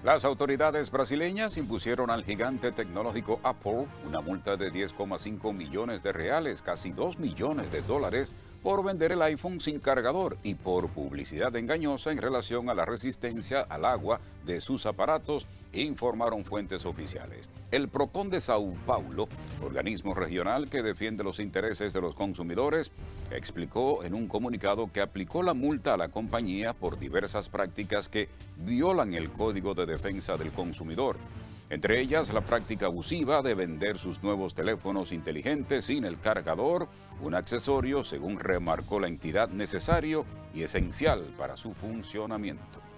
Las autoridades brasileñas impusieron al gigante tecnológico Apple una multa de 10,5 millones de reales, casi 2 millones de dólares, por vender el iPhone sin cargador y por publicidad engañosa en relación a la resistencia al agua de sus aparatos, informaron fuentes oficiales. El Procon de Sao Paulo, organismo regional que defiende los intereses de los consumidores, explicó en un comunicado que aplicó la multa a la compañía por diversas prácticas que violan el Código de Defensa del Consumidor. Entre ellas, la práctica abusiva de vender sus nuevos teléfonos inteligentes sin el cargador, un accesorio, según remarcó la entidad, necesario y esencial para su funcionamiento.